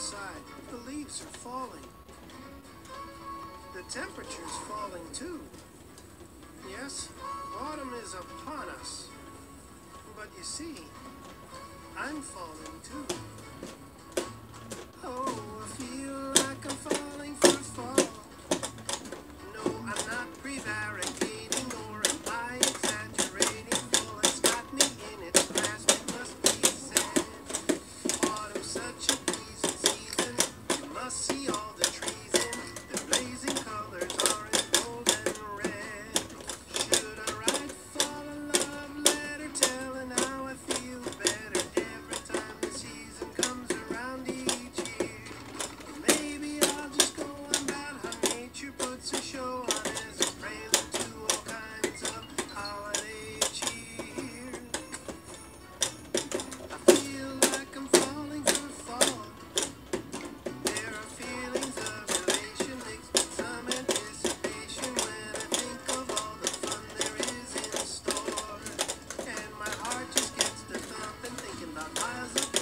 outside. The leaves are falling. The temperature's falling too. Yes, autumn is upon us. But you see, I'm falling too. Oh, I feel like I'm falling for fall. No, I'm not prevaricating, nor am I exaggerating. Fall has got me in its grasp, it must be said. Autumn's such a pleasing season. You must see all the trees in the blazing colors, orange, gold, and red. Should I write fall a love letter telling how I feel better every time the season comes around each year? Or maybe I'll just go on about how nature puts a show on as a prelude to all kinds of holiday cheer. I feel like I'm falling for fall. There are feelings of elation mixed with some anticipation when I think of all the fun there is in store. And my heart just gets to thumping, thinking about miles of